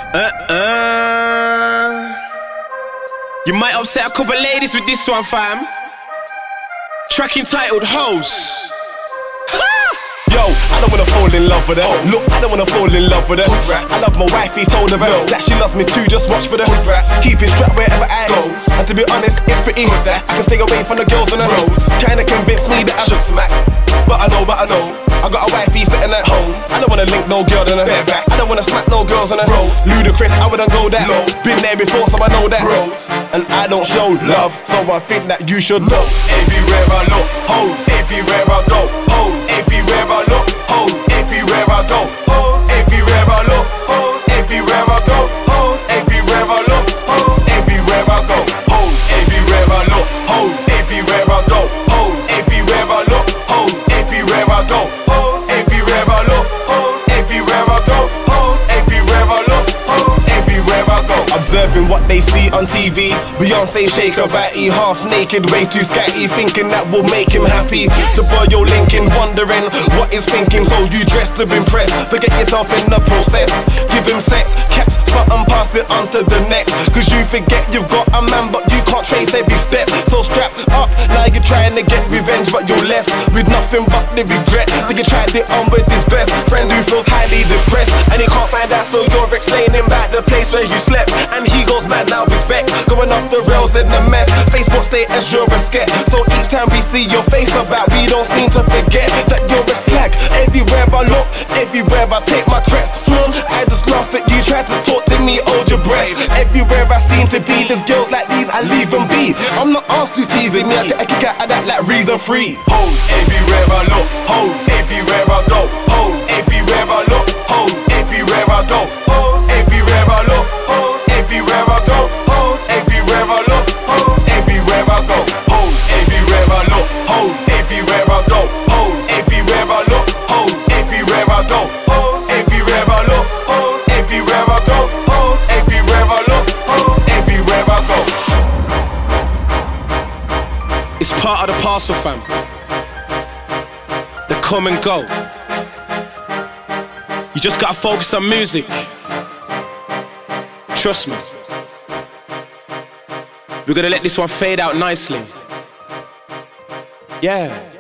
You might upset a couple ladies with this one, fam. Track entitled Hoes. Yo, I don't wanna fall in love with her. Look, I don't wanna fall in love with her. I love my wife, he told her that she loves me too, just watch for the keep it strapped wherever I go. And to be honest, it's pretty I can stay away from the girls on the road. Trying to convince me that I should smack, but I know I got a wifey sitting at home. I don't wanna link no girl on her bareback. I don't wanna smack no girls on the road. Ludicrous, I wouldn't go that low. Been there before, so I know that road. And I don't show love, so I think that you should know. Everywhere I look, hoes. Everywhere I go, hoes. Everywhere I look, hoes. Everywhere I go, hoes. Everywhere I look, hoes. Everywhere I go, hoes. Everywhere I look, hoes. Everywhere I go, hoes. Everywhere I look, hoes. Everywhere I go, hoes. Everywhere I look, hoes. Everywhere I go, hoes. Everywhere I look, hoes. Everywhere I go, hoes. Everywhere I look, hoes. Everywhere I go. Observing what they see on TV. Beyonce shake her body, half naked, way too scatty, thinking that will make him happy. The boy you're linking, wondering what he's thinking, so you dress to impress. Forget yourself in the process. Give him sex, catch something, pass it on to the next. Cause you forget you've got a man, but you can't trace every step. So strap up, now you're trying to get revenge, but you're left with nothing but the regret. So you tried it on with his best friend who feels highly depressed, and he can't find out, so you're explaining about the place where you slept. And he goes mad now, he's back, going off the rails in the mess. Facebook status, you're a scat. So each time we see your face about, we don't seem to forget that you're a slag. Everywhere I look, everywhere I take my crest, I just laugh at you, try to talk to me, hold your breath. Everywhere I seem to be, there's girls like these, I leave them be. I'm not asked to teasing me, I get a kick out of that like reason free. Hoes, everywhere I look, hoes, everywhere I go, hoes, everywhere I look, hoes, everywhere I go, hoes, everywhere I look, hoes, everywhere I go, hoes, everywhere I look, hoes, everywhere I go, hoes, everywhere I look, hoes, everywhere I go, hoes, everywhere I look, hoes, everywhere I go, hoes, everywhere I look, hoes, everywhere I go, hoes, everywhere I look, hoes, everywhere I go. It's part of the parcel, fam. They come and go. You just gotta focus on music. Trust me. We're gonna let this one fade out nicely. Yeah.